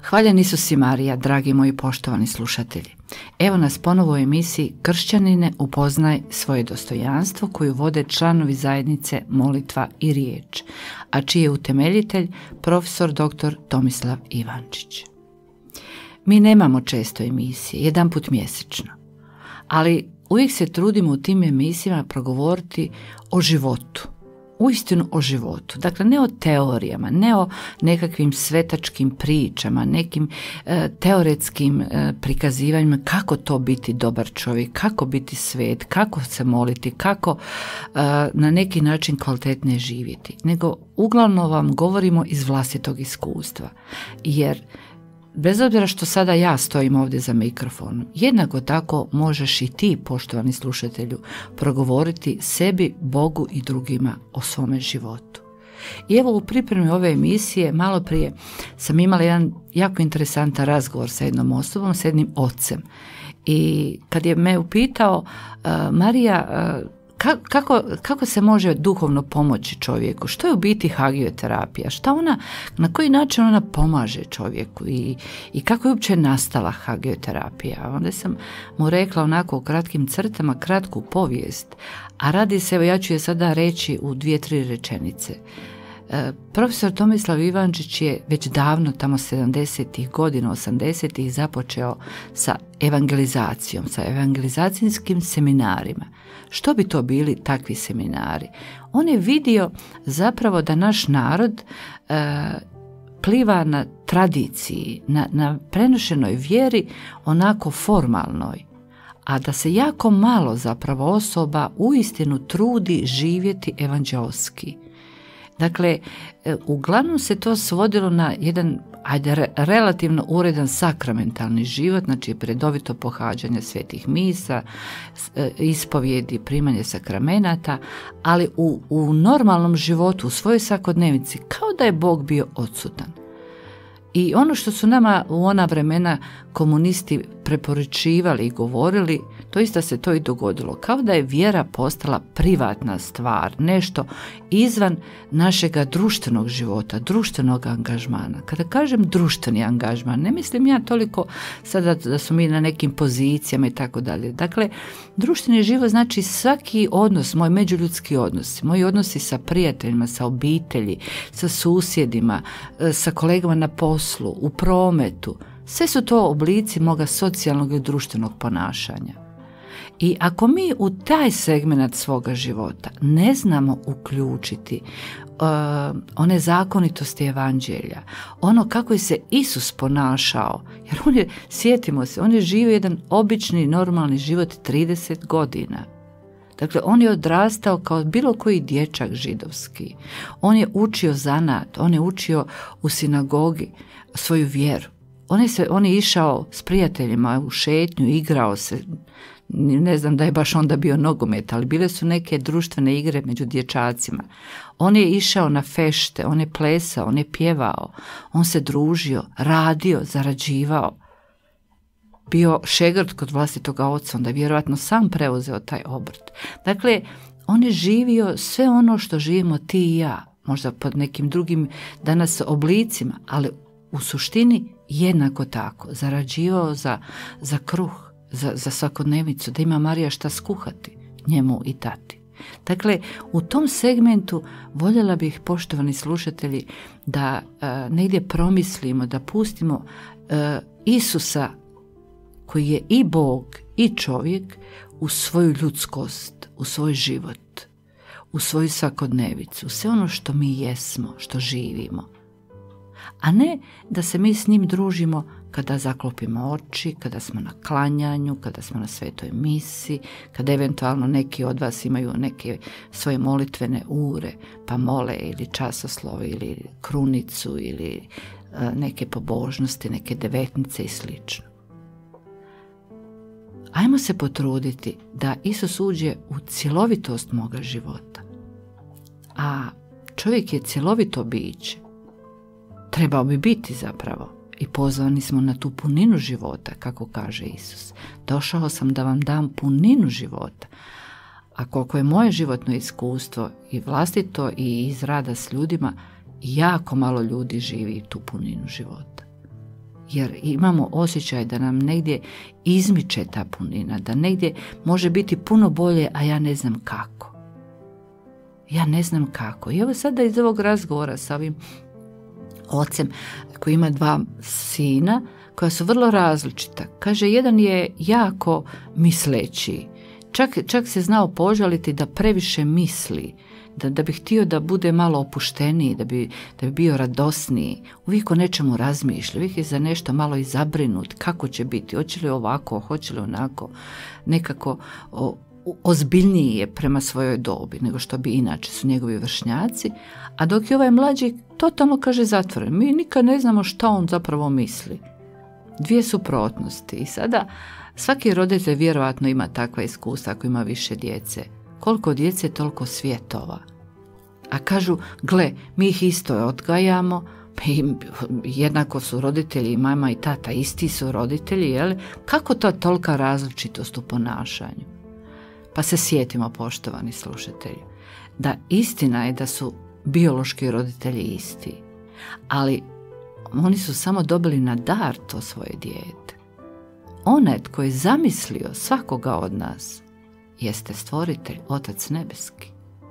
Hvaljen Isus i Marija, dragi moji poštovani slušatelji. Evo nas ponovo u emisiji Kršćanine upoznaj svoje dostojanstvo koju vode članovi zajednice Molitva i riječ, a čiji je utemeljitelj profesor dr. Tomislav Ivančić. Mi nemamo često emisije, jedanput mjesečno, ali uvijek se trudimo u tim emisijama progovoriti o životu. Uistinu o životu, dakle ne o teorijama, ne o nekakvim svetačkim pričama, nekim teoretskim prikazivanjima kako to biti dobar čovjek, kako biti svet, kako se moliti, kako na neki način kvalitetnije živjeti, nego uglavnom vam govorimo iz vlastitog iskustva, jer bez obzira što sada ja stojim ovdje za mikrofonom, jednako tako možeš i ti, poštovani slušatelju, progovoriti sebi, Bogu i drugima o svome životu. I evo u pripremi ove emisije, malo prije sam imala jedan jako interesantan razgovor sa jednom osobom, sa jednim ocem. I kad je me upitao, Marija, kako se može duhovno pomoći čovjeku? Što je u biti hagioterapija? Na koji način ona pomaže čovjeku i kako je uopće nastala hagioterapija? Onda sam mu rekla onako u kratkim crtama, kratku povijest, a radi se, evo ja ću je sada reći u 2-3 rečenice. Profesor Tomislav Ivančić je već davno, tamo 70. godina, 80. započeo sa evangelizacijom, sa evangelizacijskim seminarima. Što bi to bili takvi seminari? On je vidio zapravo da naš narod pliva na tradiciji, na prenošenoj vjeri onako formalnoj, a da se jako malo zapravo osoba uistinu trudi živjeti evanđelski. Dakle, uglavnom se to svodilo na jedan, relativno uredan sakramentalni život, znači redovito pohađanje svetih misa, ispovjedi, primanje sakramenata, ali u normalnom životu, u svojoj svakodnevici, kao da je Bog bio odsutan. I ono što su nama u ona vremena komunisti preporučivali i govorili, to isto se to i dogodilo. Kao da je vjera postala privatna stvar, nešto izvan našega društvenog života, društvenog angažmana. Kada kažem društveni angažman, ne mislim ja toliko sada da su mi na nekim pozicijama i tako dalje. Dakle, društveni život znači svaki odnos, moj međuljudski odnos, moji odnosi sa prijateljima, sa obitelji, sa susjedima, sa kolegama na poslu, u prometu, sve su to oblici moga socijalnog i društvenog ponašanja. I ako mi u taj segment svoga života ne znamo uključiti one zakonitosti evanđelja, ono kako je se Isus ponašao, jer sjetimo se, on je živio jedan obični, normalni život 30 godina. Dakle, on je odrastao kao bilo koji dječak židovski. On je učio zanat, on je učio u sinagogi svoju vjeru. On je išao s prijateljima u šetnju, igrao se, ne znam da je baš onda bio nogomet, ali bile su neke društvene igre među dječacima. On je išao na fešte, on je plesao, on je pjevao, on se družio, radio, zarađivao. Bio šegrt kod vlastitoga oca, onda je vjerojatno sam preuzeo taj obrt. Dakle, on je živio sve ono što živimo ti i ja, možda pod nekim drugim danas oblicima, ali u suštini jednako tako, zarađivao za kruh, za svakodnevicu, da ima Marija šta skuhati njemu i tati. Dakle, u tom segmentu voljela bih, poštovani slušatelji, da negdje promislimo, da pustimo Isusa, koji je i Bog i čovjek, u svoju ljudskost, u svoj život, u svoju svakodnevicu, sve ono što mi jesmo, što živimo. A ne da se mi s njim družimo kada zaklopimo oči, kada smo na klanjanju, kada smo na svetoj misi, kada eventualno neki od vas imaju neke svoje molitvene ure, pa mole ili časoslove ili krunicu ili neke pobožnosti, neke devetnice i slično. Ajmo se potruditi da Isus uđe u cjelovitost moga života. A čovjek je cjelovito biće. Trebao bi biti zapravo. I pozvani smo na tu puninu života, kako kaže Isus. Došao sam da vam dam puninu života. A koliko je moje životno iskustvo i vlastito i iz rada s ljudima, jako malo ljudi živi tu puninu života. jer imamo osjećaj da nam negdje izmiče ta punina, da negdje može biti puno bolje, a ja ne znam kako. Ja ne znam kako. I evo sada iz ovog razgovora sa ovim ocem koji ima 2 sina koja su vrlo različita. Kaže, jedan je jako misleći. Čak se znao požaliti da previše misli, da bi htio da bude malo opušteniji, da bi bio radosniji. Uvijek o nečemu razmišlja, uvijek je za nešto malo i zabrinut. Kako će biti? Hoće li ovako? Hoće li onako? Nekako ozbiljniji je prema svojoj dobi nego što bi inače su njegovi vršnjaci, a dok je ovaj mlađi totalno, kaže, zatvoren. Mi nikad ne znamo šta on zapravo misli. 2 suprotnosti. I sada svaki roditelj vjerojatno ima takva iskustva ako ima više djece. Koliko djece, toliko svjetova. A kažu, gle, mi ih isto odgajamo, jednako su roditelji, i mama i tata, isti su roditelji, jel? Kako to tolika različitost u ponašanju? Pa se sjetimo, poštovani slušatelji, da istina je da su biološki roditelji isti, ali oni su samo dobili na dar to svoje dijete. Onaj tko je zamislio svakoga od nas jeste stvoritelj, Otac nebeski.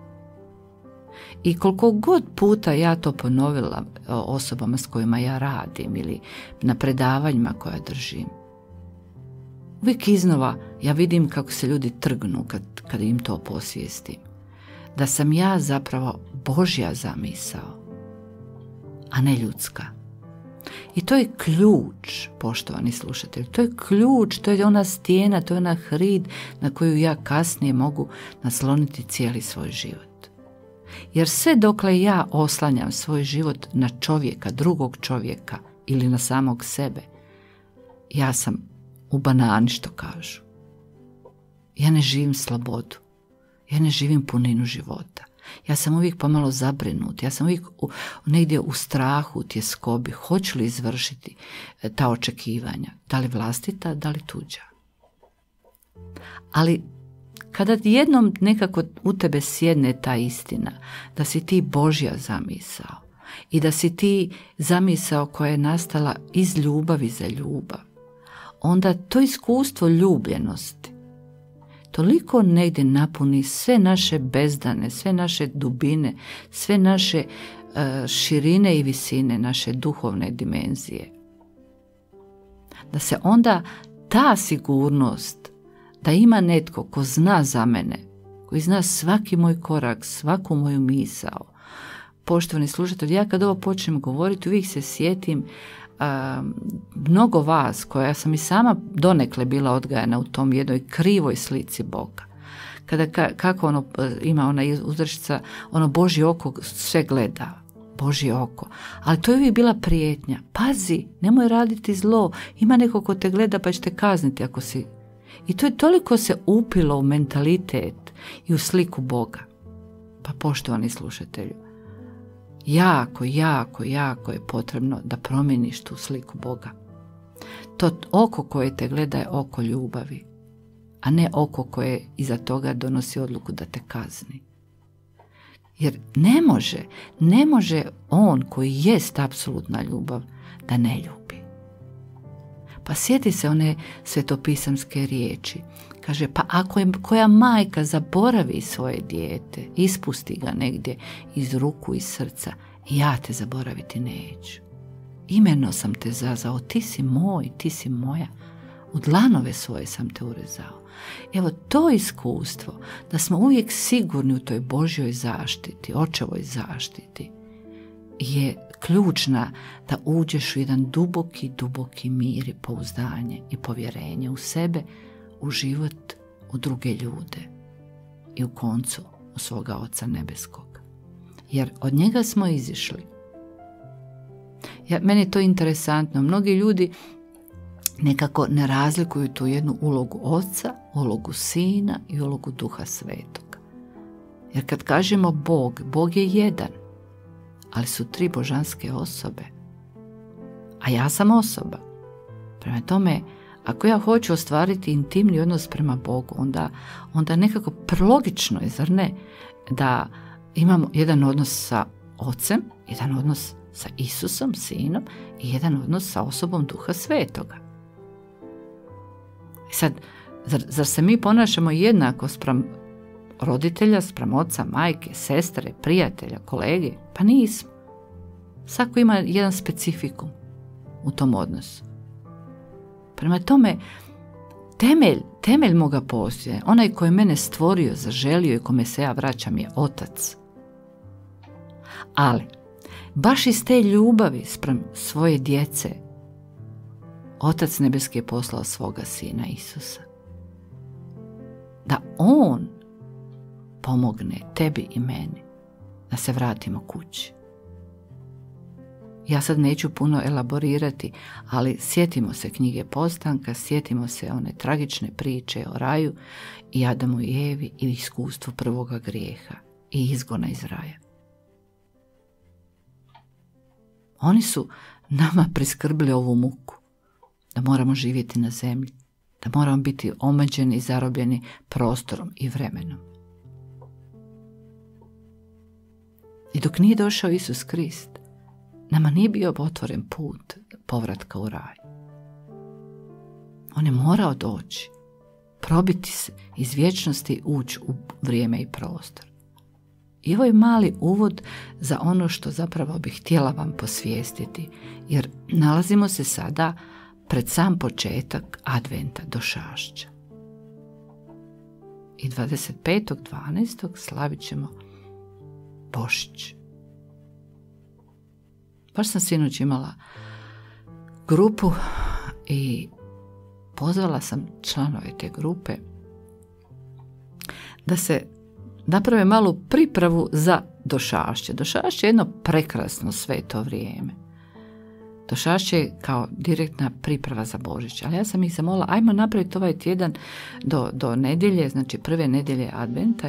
I koliko god puta ja to ponovila osobama s kojima ja radim ili na predavanjima koja držim, uvijek iznova ja vidim kako se ljudi trgnu kad im to posvijestim. Da sam ja zapravo Božja zamisao, a ne ljudska. I to je ključ, poštovani slušatelji, to je ključ, to je ona stijena, to je ona hrid na koju ja kasnije mogu nasloniti cijeli svoj život. Jer sve dokle ja oslanjam svoj život na čovjeka, drugog čovjeka ili na samog sebe, ja sam u banani, što kažu. Ja ne živim slobodu, ja ne živim puninu života. Ja sam uvijek pomalo zabrinut, ja sam uvijek negdje u strahu, u tjeskobi, hoću li izvršiti ta očekivanja, da li vlastita, da li tuđa. Ali kada jednom nekako u tebe sjedne ta istina, da si ti Božja zamisao i da si ti zamisao koja je nastala iz ljubavi za ljubav, onda to iskustvo ljubljenosti toliko negdje napuni sve naše bezdane, sve naše dubine, sve naše širine i visine, naše duhovne dimenzije. Da se onda ta sigurnost, da ima netko ko zna za mene, koji zna svaki moj korak, svaku moju misao. Poštovani slušatelji, ja kad ovo počnem govoriti, uvijek se sjetim mnogo vas, koja sam i sama donekle bila odgajana u tom jednoj krivoj slici Boga. Kako ono, ima ona uzrečica, ono Božje oko sve gleda, Božje oko. Ali to je uvijek bila prijetnja. Pazi, nemoj raditi zlo, ima neko ko te gleda pa će te kazniti ako si. I to je toliko se upilo u mentalitet i u sliku Boga. Pa poštovani slušatelju, jako je potrebno da promijeniš tu sliku Boga. To oko koje te gleda je oko ljubavi, a ne oko koje iza toga donosi odluku da te kazni. Jer ne može on koji jest apsolutna ljubav da ne ljubi. Pa sjeti se one svetopisamske riječi. Kaže, pa ako je koja majka zaboravi svoje dijete, ispusti ga negdje iz ruku i srca, ja te zaboraviti neću. Imerno sam te zazao, ti si moj, ti si moja. U dlanove svoje sam te urezao. Evo to iskustvo, da smo uvijek sigurni u toj Božjoj zaštiti, očevoj zaštiti, je ključna da uđeš u jedan duboki mir i pouzdanje i povjerenje u sebe, u život, u druge ljude i u koncu u svoga Oca nebeskog. Jer od njega smo izišli. Meni je to interesantno. Mnogi ljudi nekako ne razlikuju tu jednu ulogu Oca, ulogu Sina i ulogu Duha Svetog. Jer kad kažemo Bog je jedan, ali su 3 božanske osobe. A ja sam osoba. Prema tome, ako ja hoću ostvariti intimni odnos prema Bogu, onda nekako logično je, zar ne, da imamo jedan odnos sa Ocem, jedan odnos sa Isusom, Sinom, i jedan odnos sa osobom Duha Svetoga. I sad, zar se mi ponašamo jednako spram roditelja, spram oca, majke, sestre, prijatelja, kolege? Pa nismo. Svako ima jedan specifikum u tom odnosu. Prema tome, temelj moga postojanja, onaj koji je mene stvorio, zaželio i kome se ja vraćam, je Otac. Ali, baš iz te ljubavi spram svoje djece, Otac nebeski je poslao svoga Sina Isusa. Da On pomogne tebi i meni da se vratimo kući. Ja sad neću puno elaborirati, ali sjetimo se knjige Postanka, sjetimo se one tragične priče o raju i Adamu i Evi i iskustvu prvoga grijeha i izgona iz raja. Oni su nama priskrbili ovu muku, da moramo živjeti na zemlji, da moramo biti omeđeni i zarobljeni prostorom i vremenom. I dok nije došao Isus Krist, nama nije bio otvoren put povratka u raj. On je morao doći, probiti se iz vječnosti, ući u vrijeme i prostor. I ovo je mali uvod za ono što zapravo bih htjela vam posvijestiti, jer nalazimo se sada pred sam početak Adventa, Došašća. I 25.12. slavit ćemo Božić. Baš sam sinoć imala grupu i pozvala sam članove te grupe da se naprave malu pripravu za Došašće. Došašće je jedno prekrasno sveto vrijeme. Došašće je kao direktna priprava za Božić. Ali ja sam ih zamolila, ajmo napraviti ovaj tjedan do nedjelje, znači prve nedjelje Adventa,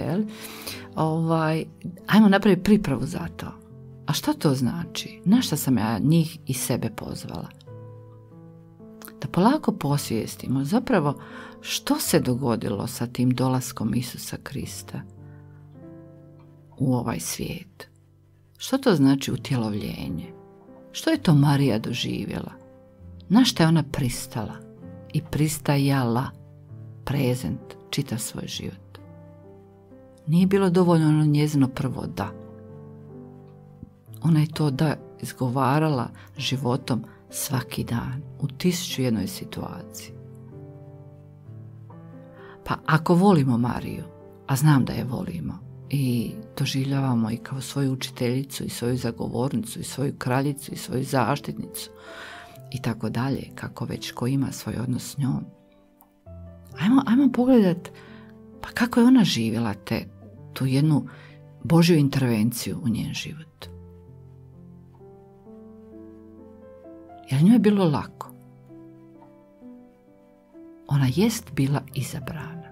ajmo napraviti pripravu za to. A što to znači? Na šta sam ja njih i sebe pozvala? Da polako posvijestimo zapravo što se dogodilo sa tim dolaskom Isusa Krista u ovaj svijet. Što to znači utjelovljenje? Što je to Marija doživjela? Na šta je ona pristala i pristajala? Prezent, čita svoj život. Nije bilo dovoljno ono njezino prvo da. Ona je to da izgovarala životom svaki dan, u 1001 situaciji. Pa ako volimo Mariju, a znam da je volimo, i doživljavamo i kao svoju učiteljicu i svoju zagovornicu i svoju kraljicu i svoju zaštitnicu i tako dalje, kako već ko ima svoj odnos s njom. Ajmo pogledati pa kako je ona živjela tu jednu Božju intervenciju u njen život. Jer njoj je bilo lako. Ona jest bila izabrana.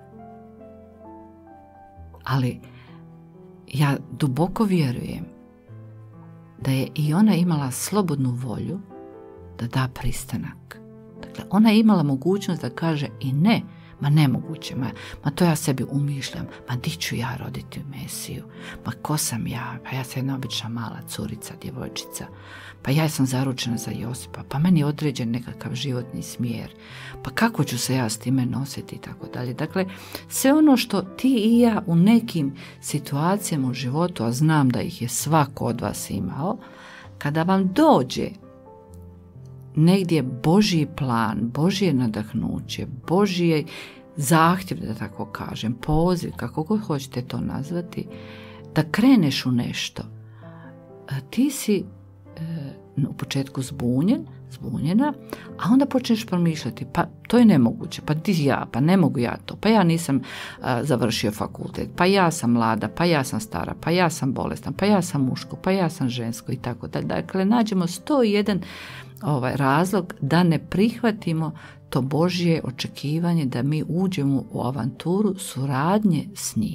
Ali ja duboko vjerujem da je i ona imala slobodnu volju da da pristanak. Dakle, ona je imala mogućnost da kaže i ne, ma nemoguće, ma to ja sebi umišljam, ma di ću ja roditi Mesiju, ma ko sam ja, pa ja sam jedna obična mala curica, djevojčica, pa ja sam zaručena za Josipa, pa meni je određen nekakav životni smjer, pa kako ću se ja s time nositi i tako dalje. Dakle, sve ono što ti i ja u nekim situacijama u životu, a znam da ih je svako od vas imao, kada vam dođe negdje Božji plan, Božje nadahnuće, Božji zahtjev, da tako kažem, poziv, kako god hoćete to nazvati, da kreneš u nešto, ti si u početku zbunjena, a onda počneš promišljati, pa to je nemoguće, pa ti ja, pa ne mogu ja to, pa ja nisam završio fakultet, pa ja sam mlada, pa ja sam stara, pa ja sam bolestan, pa ja sam muško, pa ja sam žensko i tako dalje. Dakle, nađemo 101 razlog da ne prihvatimo to Božje očekivanje da mi uđemo u avanturu suradnje s njim.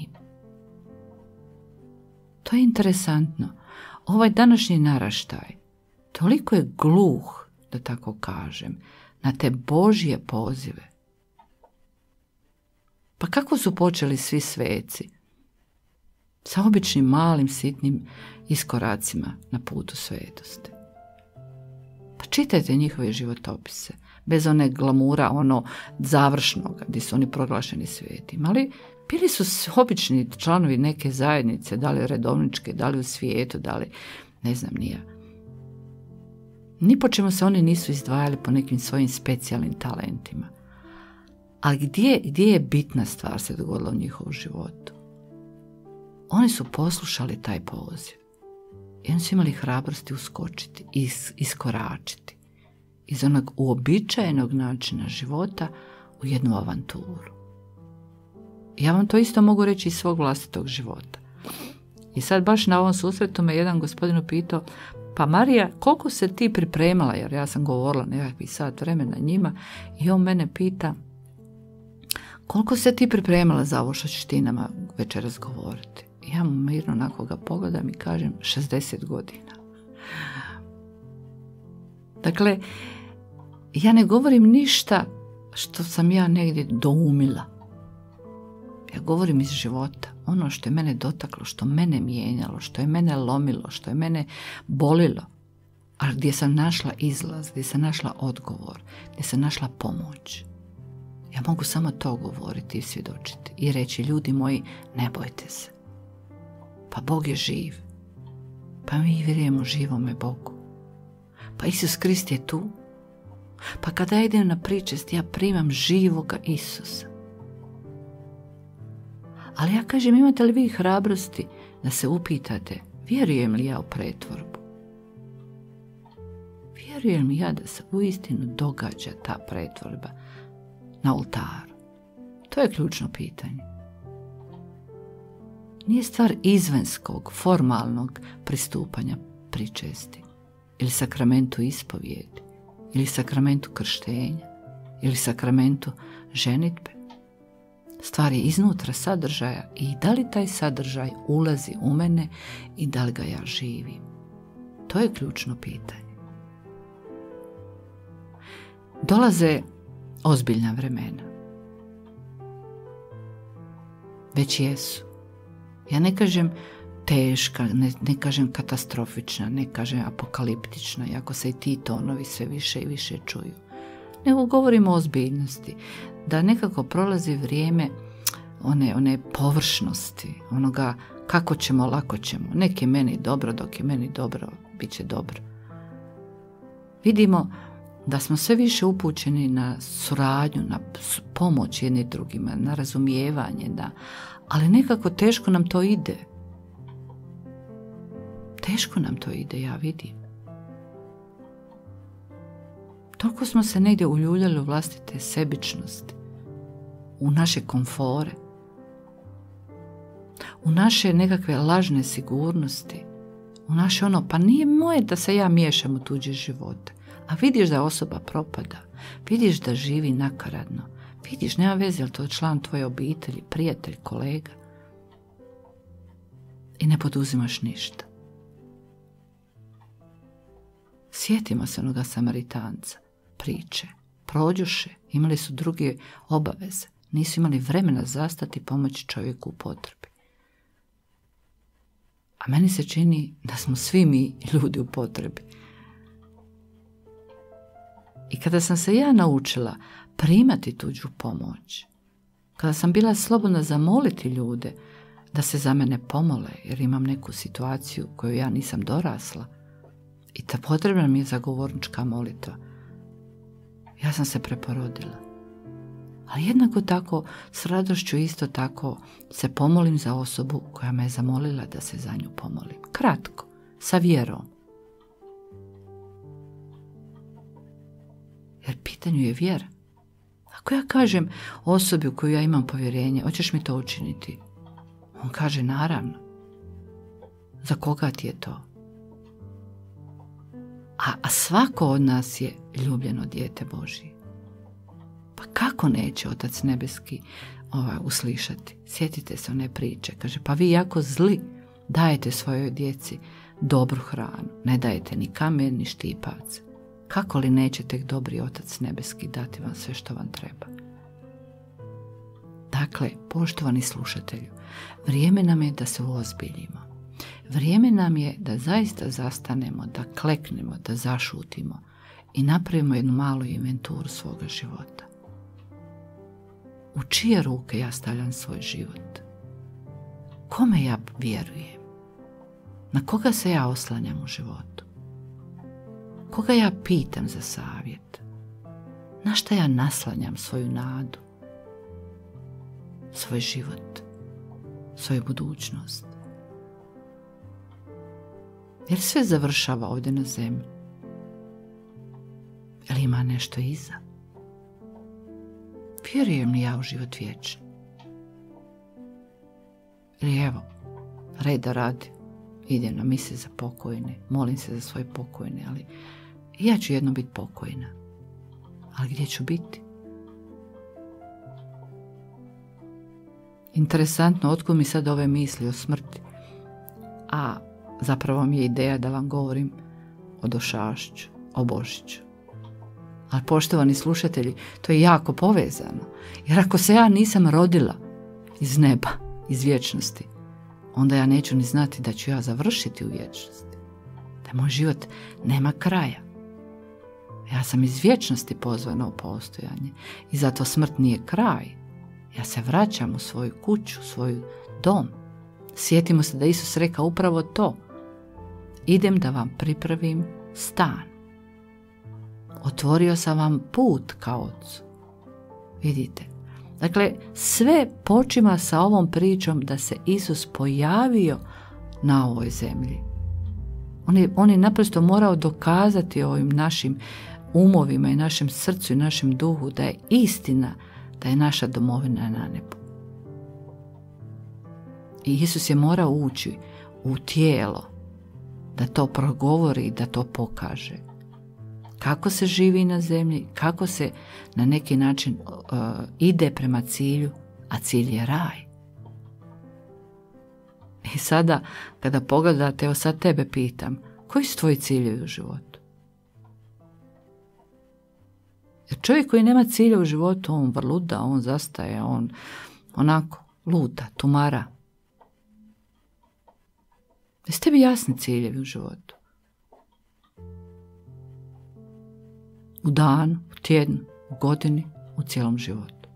To je interesantno. Ovaj današnji naraštaj toliko je gluh, da tako kažem, na te Božje pozive. Pa kako su počeli svi sveci? Sa običnim malim sitnim iskoracima na putu svetosti. Pa čitajte njihove životopise, bez one glamura, ono završnog, gdje su oni proglašeni svetim. Ali bili su obični članovi neke zajednice, da li redovničke, da li u svijetu, da li ne znam ni ja. Ni po čemu se oni nisu izdvajali po nekim svojim specijalnim talentima. Ali gdje je bitna stvar se dogodila u njihovom životu? Oni su poslušali taj poziv. I oni su imali hrabrosti uskočiti, iskoračiti iz onog uobičajenog načina života u jednu avanturu. Ja vam to isto mogu reći iz svog vlastitog života. I sad baš na ovom susretu me jedan gospodin pitao, pa Marija, koliko se ti pripremala, jer ja sam govorila nekakvih sat vremena njima, i on mene pita, koliko se ti pripremala za ovo što ćeš ti nama večeras govoriti? Ja mu mirno onako ga pogledam i kažem 60 godina. Dakle, ja ne govorim ništa što sam ja negdje doumila. Ja govorim iz života. Ono što je mene dotaklo, što mene mijenjalo, što je mene lomilo, što je mene bolilo. Ali gdje sam našla izlaz, gdje sam našla odgovor, gdje sam našla pomoć. Ja mogu samo to govoriti i svjedočiti. I reći, ljudi moji, ne bojte se. Pa Bog je živ. Pa mi vjerujemo živome Bogu. Pa Isus Krist je tu. Pa kada ja idem na pričest, ja primam živoga Isusa. Ali ja kažem, imate li vi hrabrosti da se upitate, vjerujem li ja u pretvorbu? Vjerujem li ja da se uistinu događa ta pretvorba na oltaru? To je ključno pitanje. Nije stvar izvanjskog, formalnog pristupanja pričesti, ili sakramentu ispovijedi, ili sakramentu krštenja, ili sakramentu ženitbe. Stvar je iznutra sadržaja i da li taj sadržaj ulazi u mene i da li ga ja živim. To je ključno pitanje. Dolaze ozbiljna vremena. Već jesu. Ja ne kažem teška, ne kažem katastrofična, ne kažem apokaliptična, iako se i ti tonovi sve više i više čuju. Nego govorimo o ozbiljnosti, da nekako prolazi vrijeme one površnosti, onoga kako ćemo, lako ćemo. Nek je meni dobro, dok je meni dobro, bit će dobro. Vidimo da smo sve više upućeni na suradnju, na pomoć jedni drugima, na razumijevanje, ali nekako teško nam to ide. Teško nam to ide, ja vidim. Toliko smo se negdje uljuljali u vlastite sebičnosti, u naše komfore, u naše nekakve lažne sigurnosti, u naše pa nije moje da se ja miješam u tuđe živote. A vidiš da osoba propada, vidiš da živi nakaradno, vidiš, nema veze, je li to član tvoje obitelji, prijatelj, kolega. I ne poduzimaš ništa. Sjetimo se onoga Samaritanca, priče, prođuše, imali su druge obaveze, nisu imali vremena zastati pomoći čovjeku u potrebi. A meni se čini da smo svi mi ljudi u potrebi. I kada sam se ja naučila primati tuđu pomoć, kada sam bila slobodna zamoliti ljude da se za mene pomole, jer imam neku situaciju koju ja nisam dorasla, i ta potrebna mi je zagovornička molitva, ja sam se preporodila. Ali jednako tako, s radošću isto tako, se pomolim za osobu koja me je zamolila da se za nju pomolim. Kratko, sa vjerom. Jer pitanju je vjera. Ako ja kažem osobi u koju ja imam povjerenje, hoćeš mi to učiniti? On kaže, naravno. Za koga ti je to? A svako od nas je ljubljeno dijete Božije. Pa kako neće Otac Nebeski uslišati? Sjetite se one priče. Kaže, pa vi jako zli dajete svojoj djeci dobru hranu. Ne dajete ni kamen, ni štipac. Kako li neće tek dobri Otac Nebeski dati vam sve što vam treba? Dakle, poštovani slušatelju, vrijeme nam je da se uozbiljimo. Vrijeme nam je da zaista zastanemo, da kleknemo, da zašutimo i napravimo jednu malu inventuru svoga života. U čije ruke ja stavljam svoj život? Kome ja vjerujem? Na koga se ja oslanjam u životu? Koga ja pitam za savjet? Na šta ja naslanjam svoju nadu? Svoj život? Svoju budućnost? Jer sve završava ovdje na zemlji? Ili ima nešto iza? Vjerujem li ja u život vječni? Ili evo, reda radi, idem na mise za pokojne, molim se za svoje pokojne, ali ja ću jedno biti pokojna. Ali gdje ću biti? Interesantno, otkud mi sad ove misli o smrti? A zapravo mi je ideja da vam govorim o Došašću, o Božiću. Ali poštovani slušatelji, to je jako povezano. Jer ako se ja nisam rodila iz neba, iz vječnosti, onda ja neću ni znati da ću ja završiti u vječnosti. Da moj život nema kraja. Ja sam iz vječnosti pozvana u postojanje i zato smrt nije kraj. Ja se vraćam u svoju kuću, svoj dom. Sjetimo se da Isus rekao upravo to. Idem da vam pripravim stan. Otvorio sam vam put ka Ocu. Vidite. Dakle, sve počima sa ovom pričom da se Isus pojavio na ovoj zemlji. On je naprosto morao dokazati ovim našim umovima i našem srcu i našem duhu da je istina, da je naša domovina na nebu. I Isus je morao ući u tijelo da to progovori i da to pokaže. Kako se živi na zemlji, kako se na neki način ide prema cilju, a cilj je raj. I sada, kada pogledate, evo sad tebe pitam, koji su tvoji ciljevi u životu? Jer čovjek koji nema cilja u životu, on vrluda, on zastaje, on onako luta, tumara. Jesu tebi jasni ciljevi u životu? U danu, u tjednu, u godini, u cijelom životu.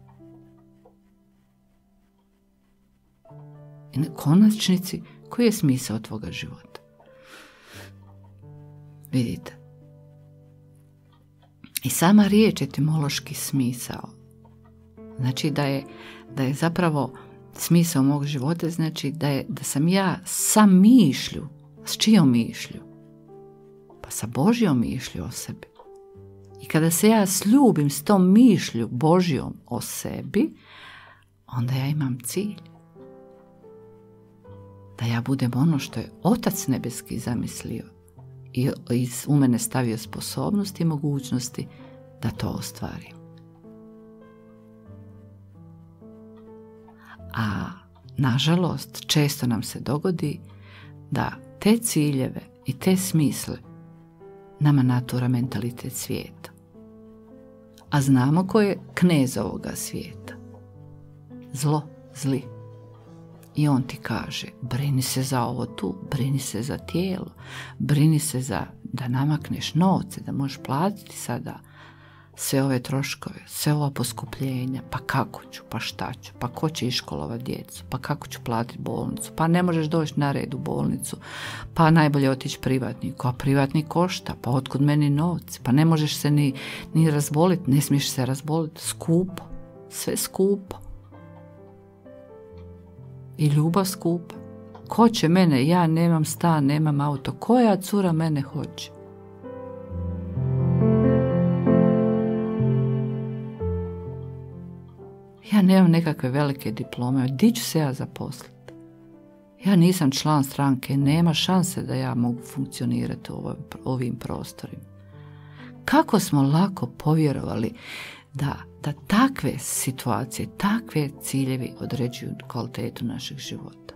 I na konačnici, koji je smisao tvoga života? Vidite. I sama riječ etimološki smisao. Znači da je zapravo smisao mog života, znači da sam ja sa mišlju. S čijom mišlju? Pa sa Božjom mišlju o sebi. I kada se ja sljubim s tom mišlju Božjom o sebi, onda ja imam cilj. Da ja budem ono što je Otac nebeski zamislio i u mene stavio sposobnosti i mogućnosti da to ostvarim. A nažalost, često nam se dogodi da te ciljeve i te smisle nama natura mentalitet svijeta. A znamo ko je knez ovoga svijeta. Zlo, zli. I on ti kaže, brini se za ovo tu, brini se za tijelo, brini se za da namakneš novce, da možeš platiti sada sve ove troškove, sve ova poskupljenja, pa kako ću, pa šta ću, pa ko će iškolovati djecu, pa kako ću platiti bolnicu, pa ne možeš doći na red u bolnicu, pa najbolje otići privatniku, a privatnik košta, pa otkud meni novci, pa ne možeš se ni razboliti, ne smiješ se razboliti, skupo, sve skupo. I ljubav skupa. Ko će mene? Ja nemam stan, nemam auto. Koja cura mene hoće? Ja nemam nekakve velike diplome. Di ću se ja zaposliti? Ja nisam član stranke. Nema šanse da ja mogu funkcionirati u ovim prostorima. Kako smo lako povjerovali da takve situacije, takve ciljevi određuju kvalitetu našeg života.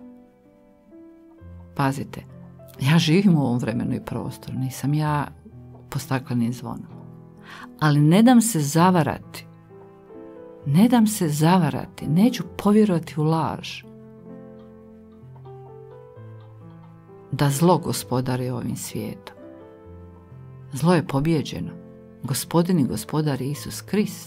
Pazite, ja živim u ovom vremenu i prostoru, nisam ja po staklenim zvonom. Ali ne dam se zavarati, neću povjerovati u laž. Da zlo gospodari ovim svijetom. Zlo je pobjeđeno. Gospodin i gospodar Isus Krist.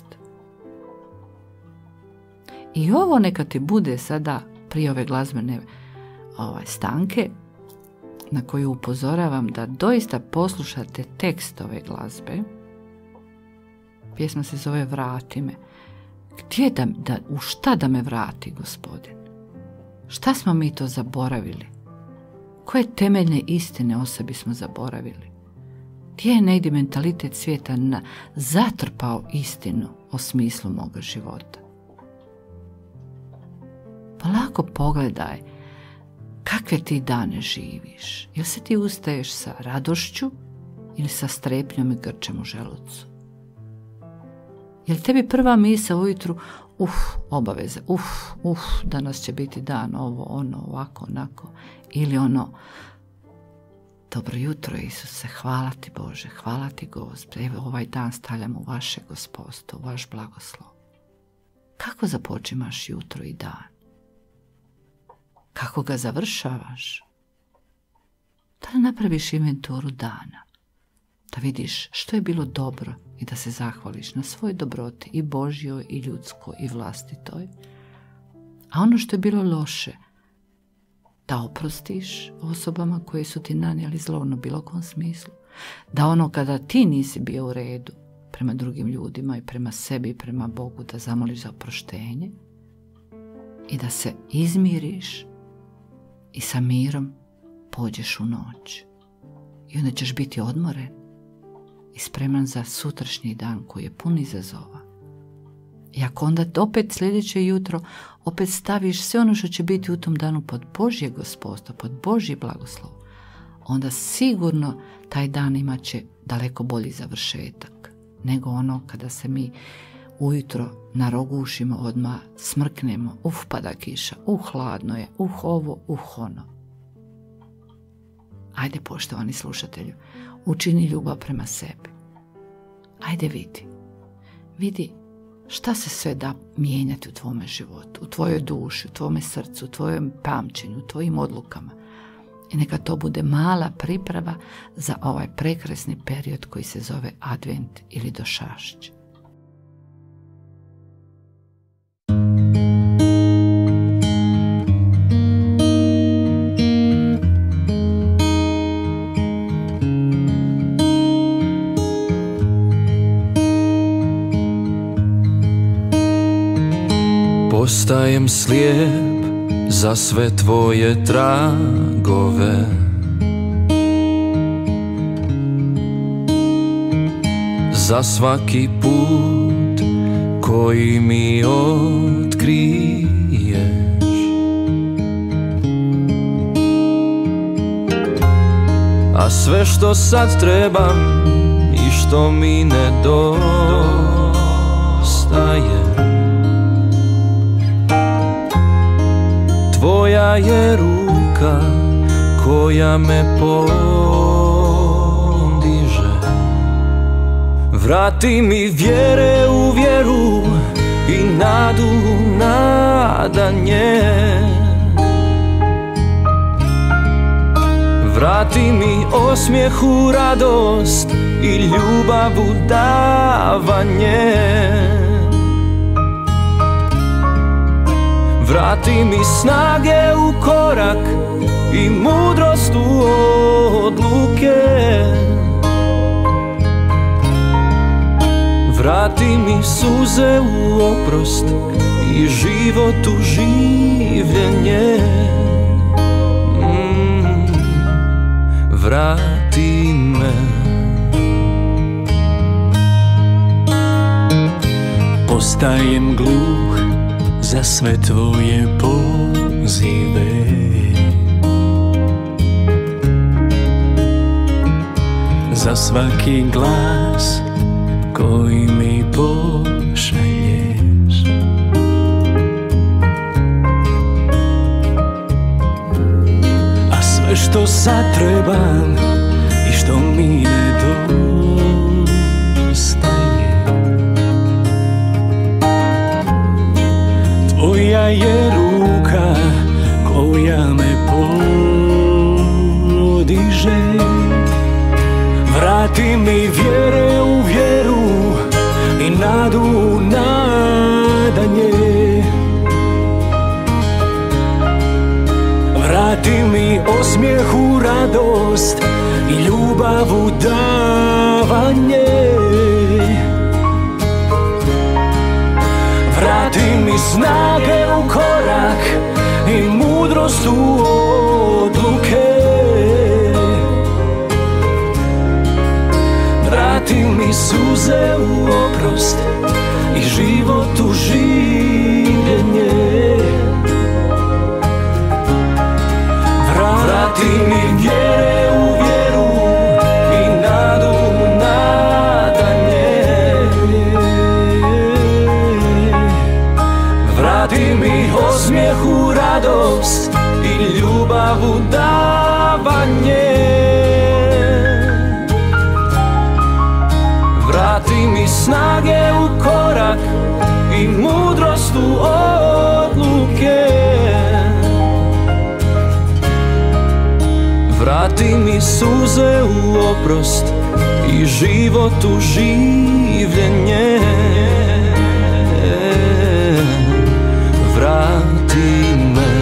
I ovo neka ti bude sada prije ove glazbene stanke na koju upozoravam da doista poslušate tekst ove glazbe. Pjesma se zove Vrati me. Gdje u šta da me vrati Gospodin? Šta smo mi to zaboravili? Koje temeljne istine o sebi smo zaboravili? Gdje je negdje mentalitet svijeta zatrpao istinu o smislu moga života? Polako pogledaj kakve ti dane živiš. Jel se ti ustaješ sa radošću ili sa strepnjom i grčem u želucu? Jel tebi prva misao ujutru, obaveze, danas će biti dan, ovo, ono, ovako, onako, ili ono, dobro jutro Isuse, hvala ti Bože, hvala ti Gospod, evo ovaj dan stavljam u vaše gospodstvo, u vaš blagoslov. Kako započimaš jutro i dan? Kako ga završavaš? Da napraviš inventuru dana, da vidiš što je bilo dobro i da se zahvališ na svoj dobroti i Božjoj i ljudskoj i vlastitoj. A ono što je bilo loše, da oprostiš osobama koje su ti nanijeli zlo u bilo kom smislu. Da ono kada ti nisi bio u redu prema drugim ljudima i prema sebi i prema Bogu, da zamoliš za oproštenje i da se izmiriš i sa mirom pođeš u noć. I onda ćeš biti odmoren i spreman za sutrašnji dan koji je pun izazova. I ako onda opet sljedeće jutro opet staviš sve ono što će biti u tom danu pod Božje gospodstvo, pod Božji blagoslov, onda sigurno taj dan imat će daleko bolji završetak nego ono kada se mi ujutro narogušimo, odmah smrknemo, pada kiša, hladno je, ovo, ono. Ajde, poštovani slušatelju, učini ljubav prema sebi. Ajde vidi šta se sve da mijenjati u tvome životu, u tvojoj duši, u tvome srcu, u tvojem pamćenju, u tvojim odlukama. I neka to bude mala priprava za ovaj prekrasni period koji se zove Advent ili Došašć. Postajem slijep za sve tvoje tragove, za svaki put koji mi otkriješ. A sve što sad trebam i što mi nedostaje, tvoja je ruka koja me podiže. Vrati mi vjere u vjeru i nadu u nadanje. Vrati mi osmijeh u radost i ljubav u davanje. Vrati mi snage u korak i mudrost u odluke. Vrati mi suze u oprost i život u življenje. Vrati me. Postajem gluh za sve tvoje pozive, za svaki glas koji mi pošalješ. A sve što sad trebam i što mi nedostaje, tvoja je ruka koja me podiže. Vrati mi vjere u vjeru i nadu u nadanje. Vrati mi osmijeh u radost i ljubav u davanje. Vrati mi snage u korak i mudrost u odluke. Vrati mi suze u oprost i život u življenje. Vrati mi vjere u vjeru i nadu u nadanje. Vrati mi osmijeh u radost i ljubav u davanje. Vrati mi snage u korak i mudrost u odluke. Vrati mi suze u oprost i život u življenje. Vrati me.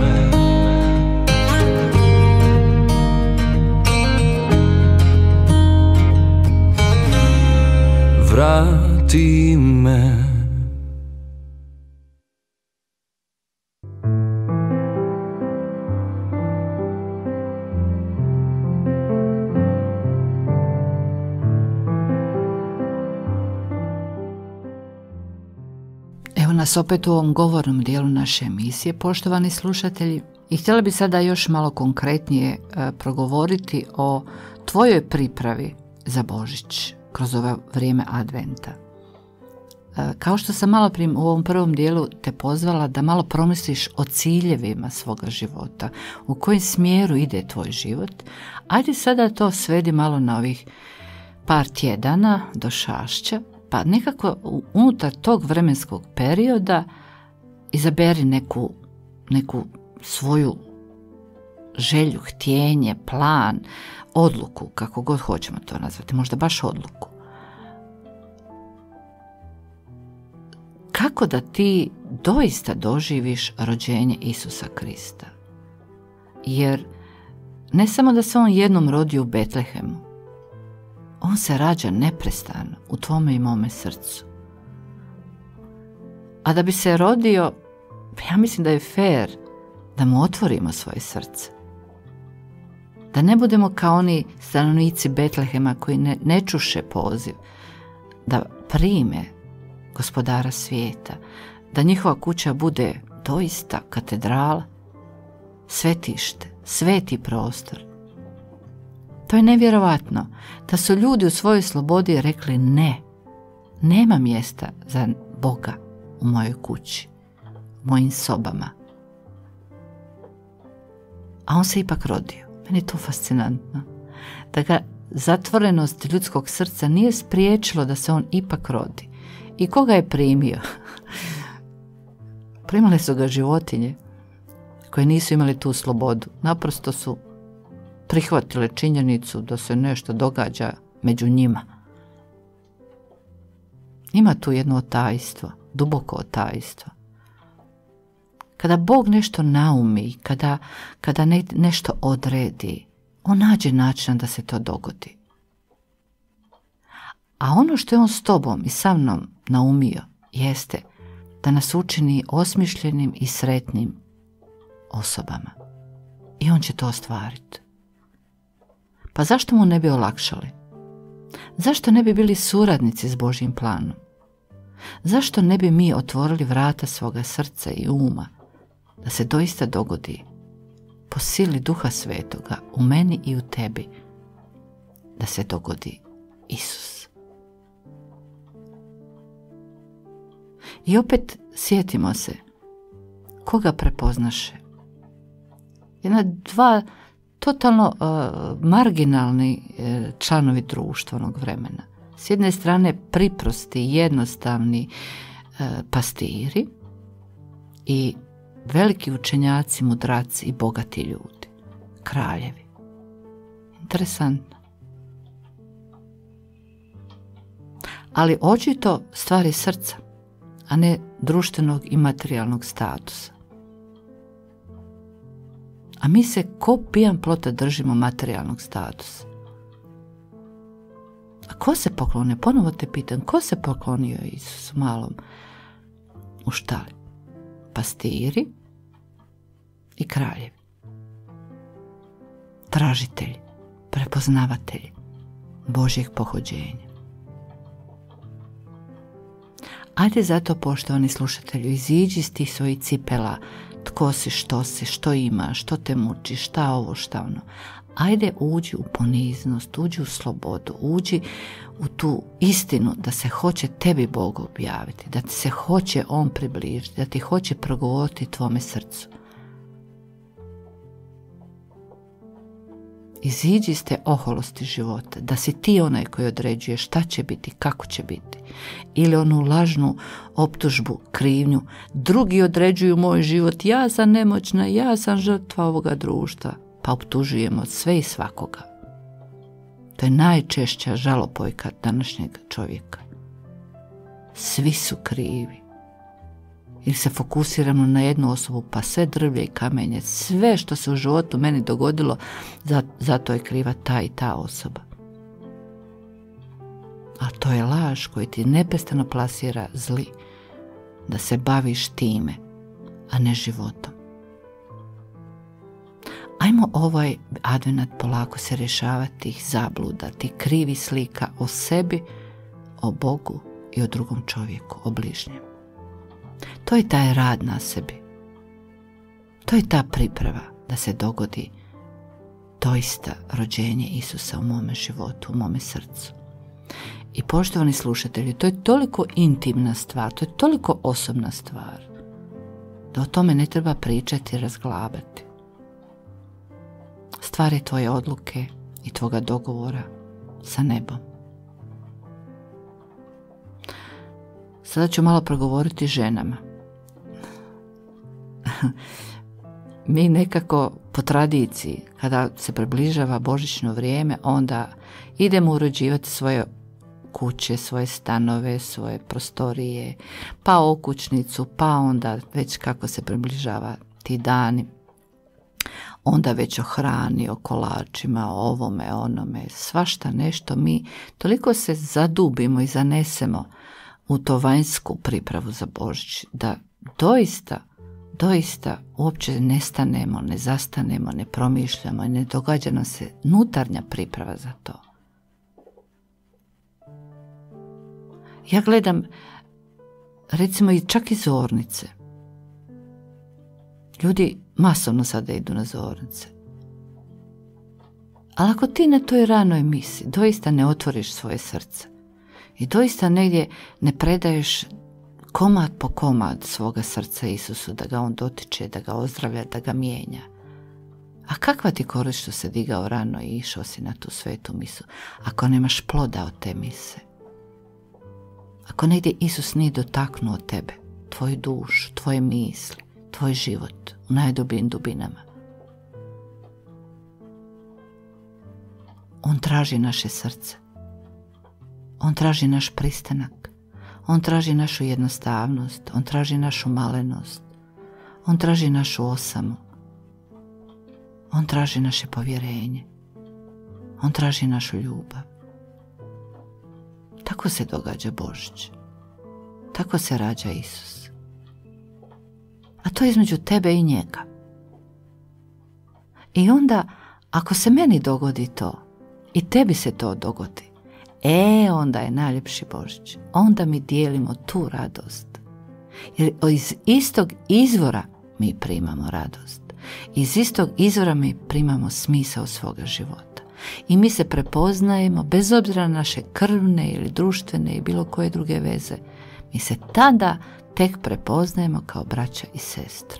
Vrati me. Evo nas opet u ovom govornom dijelu naše emisije, poštovani slušatelji, i htjela bi sada još malo konkretnije progovoriti o tvojoj pripravi za Božić kroz ovo vrijeme adventa. Kao što sam malo prije u ovom prvom dijelu te pozvala da malo promisliš o ciljevima svoga života, u kojem smjeru ide tvoj život, ajde sada to svedi malo na ovih par tjedana do Šašća, pa nekako unutar tog vremenskog perioda izaberi neku svoju želju, htjenje, plan, odluku, kako god hoćemo to nazvati, možda baš odluku. Kako da ti doista doživiš rođenje Isusa Krista? Jer ne samo da se on jednom rodio u Betlehemu, on se rađa neprestano u tvome i mome srcu. A da bi se rodio, ja mislim da je fair da mu otvorimo svoje srce. Da ne budemo kao oni stanovnici Betlehema koji ne čuše poziv da prime Gospodara svijeta, da njihova kuća bude doista katedrala, svetište, sveti prostor. To je nevjerovatno da su ljudi u svojoj slobodi rekli ne, nema mjesta za Boga u mojoj kući, u mojim sobama. A on se ipak rodio. Meni je to fascinantno. Da ga zatvorenost ljudskog srca nije spriječilo da se on ipak rodi. I ko ga je primio? Primale su ga životinje koje nisu imali tu slobodu. Naprosto su prihvatile činjenicu da se nešto događa među njima. Ima tu jedno otajstvo, duboko otajstvo. Kada Bog nešto naumi, kada nešto odredi, on nađe način da se to dogodi. A ono što je on s tobom i sa mnom naumio jeste da nas učini osmišljenim i sretnim osobama. I on će to ostvariti. Pa zašto mu ne bi olakšali? Zašto ne bi bili suradnici s Božjim planom? Zašto ne bi mi otvorili vrata svoga srca i uma da se doista dogodi po sili Duha Svetoga u meni i u tebi, da se dogodi Isus? I opet sjetimo se koga prepoznaše. Dva totalno marginalni članovi društvenog vremena. S jedne strane priprosti, jednostavni pastiri i veliki učenjaci, mudraci i bogati ljudi, kraljevi. Interesantno. ali očito stvari srca, a ne društvenog i materijalnog statusa. A mi se ko pijan plota držimo materijalnog statusa. A ko se poklonio? Ponovo te pitam, ko se poklonio Isusu malom u štali? Pastiri i kraljevi. Tražitelji, prepoznavatelji Božjeg pohođenja. Ajde zato, poštovani slušatelju, iziđi iz tih svojih cipela, tko si, što imaš, što te muči, šta ovo, šta ono. Ajde, uđi u poniznost, uđi u slobodu, uđi u tu istinu da se hoće tebi Bog objaviti, da ti se hoće On približiti, da ti hoće progovoriti tvome srcu. Iziđi iz te oholosti života, da si ti onaj koji određuje šta će biti, kako će biti. Ili onu lažnu optužbu, krivnju. Drugi određuju moj život, ja sam nemoćna, ja sam žrtva ovoga društva. Pa optužujemo sve i svakoga. To je najčešća žalopojka današnjeg čovjeka. Svi su krivi. Ili se fokusiramo na jednu osobu, pa sve drvlje i kamenje, sve što se u životu meni dogodilo, zato je kriva ta i ta osoba. A to je laž koji ti neprestano plasira zli, da se baviš time, a ne životom. Ajmo ovaj advenat polako se rješavati tih zabluda, tih krivih slika o sebi, o Bogu i o drugom čovjeku, o bližnjem. To je taj rad na sebi. To je ta priprava da se dogodi doista rođenje Isusa u mome životu, u mome srcu. I poštovani slušatelji, to je toliko intimna stvar, to je toliko osobna stvar, da o tome ne treba pričati i razglabati. Stvar je tvoje odluke i tvoga dogovora sa nebom. Sada ću malo progovoriti ženama. Mi nekako po tradiciji, kada se približava božićno vrijeme, onda idemo uređivati svoje kuće, svoje stanove, svoje prostorije, pa okućnicu, pa onda već kako se približava ti dani, onda već o hrani, o kolačima, o ovome, onome, svašta nešto. Mi toliko se zadubimo i zanesemo u to vanjsku pripravu za Božić, da doista uopće ne stanemo, ne zastanemo, ne promišljamo i ne događa nam se unutarnja priprava za to. Ja gledam, recimo i čak i zornice. Ljudi masovno sada idu na zornice. Ali ako ti na toj ranoj misi doista ne otvoriš svoje srce i doista negdje ne predaješ komad po komad svoga srca Isusu, da ga on dotiče, da ga ozdravlja, da ga mijenja. A kakva ti korist što se digao rano i išao si na tu svetu misu, ako nemaš ploda od te mise? Ako negdje Isus nije dotaknuo tebe, tvoju dušu, tvoje misli, tvoj život u najdubljim dubinama. On traži naše srce. On traži naš pristanak. On traži našu jednostavnost. On traži našu malenost. On traži našu osamu. On traži naše povjerenje. On traži našu ljubav. Tako se događa Božić. Tako se rađa Isus. A to je između tebe i njega. I onda, ako se meni dogodi to, i tebi se to dogodi, onda je najljepši Božić. Onda mi dijelimo tu radost. Jer iz istog izvora mi primamo radost. Iz istog izvora mi primamo smisao svoga života. I mi se prepoznajemo, bez obzira na naše krvne ili društvene i bilo koje druge veze, mi se tada tek prepoznajemo kao braća i sestre.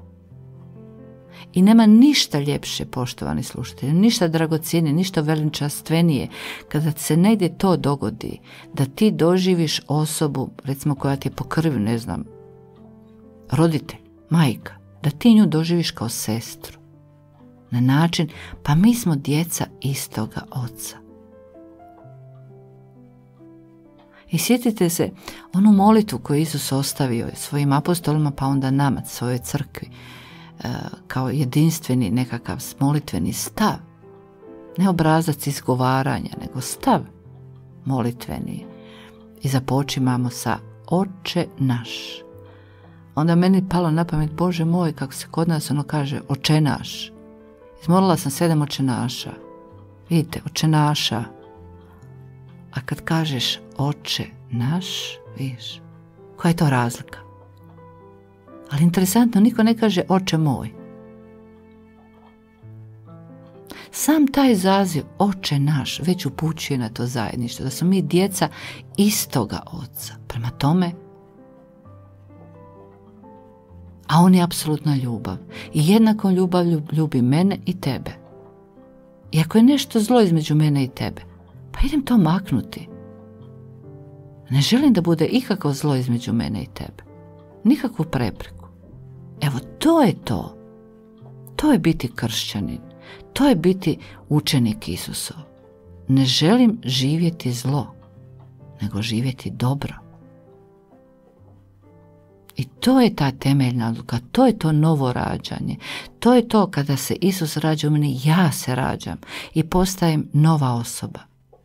I nema ništa ljepše, poštovani slušatelji, ništa dragocjenije, ništa veličanstvenije, kada se negdje to dogodi, da ti doživiš osobu, recimo koja ti je po krvi, ne znam, roditelj, majka, da ti nju doživiš kao sestru. Na način, pa mi smo djeca istoga oca. I sjetite se onu molitvu koju Isus ostavio svojim apostolima, pa onda nama, svojoj crkvi, kao jedinstveni nekakav molitveni stav. Ne obrazac izgovaranja, nego stav molitveni. I započimamo sa Oče naš. Onda meni palo na pamet, Bože moj, kako se kod nas ono kaže, Oče naš. Izmolila sam 7 očenaša. Vidite, očenaša. A kad kažeš Oče naš, vidiš, koja je to razlika? Ali interesantno, niko ne kaže Oče moj. Sam taj zaziv Oče naš već upućuje na to zajedništvo, da smo mi djeca istoga Oca. Prema tome, a on je apsolutna ljubav. I jednako ljubav ljubi mene i tebe. I ako je nešto zlo između mene i tebe, pa idem to maknuti. Ne želim da bude ikakvo zlo između mene i tebe. Nikakvu prepreku. Evo, to je to. To je biti kršćanin. To je biti učenik Isusov. Ne želim živjeti zlo, nego živjeti dobro. I to je ta temeljna odluka, to je to novo rađanje. To je to kada se Isus rađa u meni, ja se rađam i postajem nova osoba.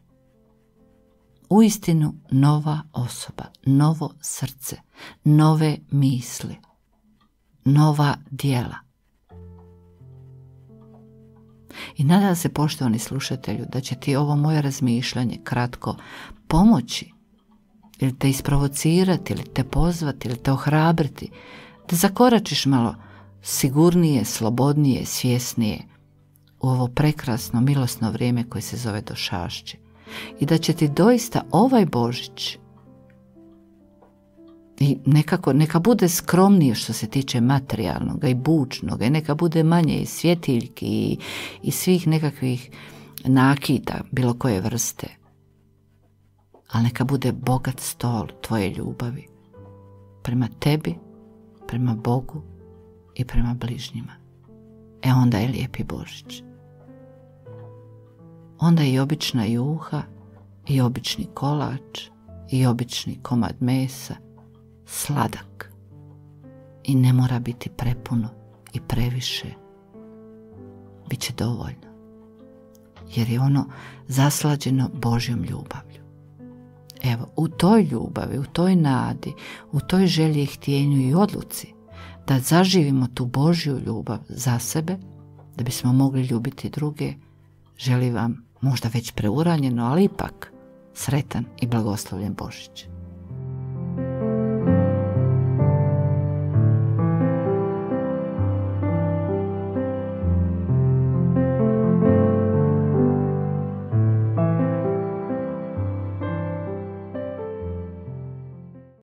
Uistinu nova osoba, novo srce, nove misli, nova djela. I nadam se, poštovani slušatelju, da će ti ovo moje razmišljanje kratko pomoći, ili te isprovocirati, ili te pozvati, ili te ohrabriti, da zakoračiš malo sigurnije, slobodnije, svjesnije u ovo prekrasno, milosno vrijeme koje se zove došašće. I da će ti doista ovaj Božić, i neka bude skromnije što se tiče materijalnog i bučnog, i neka bude manje i svjetiljki i svih nekakvih nakita bilo koje vrste, ali neka bude bogat stol tvoje ljubavi prema tebi, prema Bogu i prema bližnjima. Onda je lijepi Božić. Onda i obična juha, i obični kolač, i obični komad mesa, sladak. I ne mora biti prepuno i previše. Biće dovoljno. Jer je ono zaslađeno Božjom ljubavlju. Evo, u toj ljubavi, u toj nadi, u toj želji i htjenju i odluci da zaživimo tu Božju ljubav za sebe, da bismo mogli ljubiti druge, želim vam možda već preuranjeno, ali ipak sretan i blagoslovljen Božić.